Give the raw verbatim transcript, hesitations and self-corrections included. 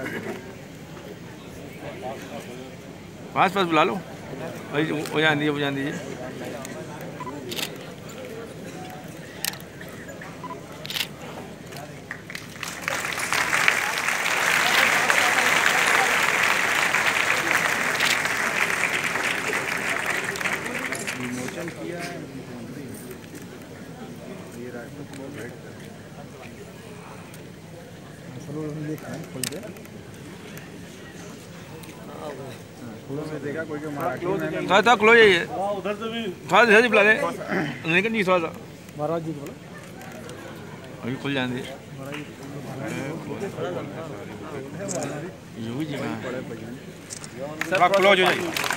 पास पास बुला लो, हो जान दीजिए, हो जान दीजिए। विमोचन किया है मुख्यमंत्री ये राष्ट्र को भेंट कर खोल दे देखा कोई मराठी में थोड़ा थोड़ा क्लोज है, उधर से भी थोड़ा धीरे बुला ले, लेकिन नहीं थोड़ा सा महाराज जी बोलो अभी खुल जाने दे। योगी जी कहाँ क्लोज हो जाइए।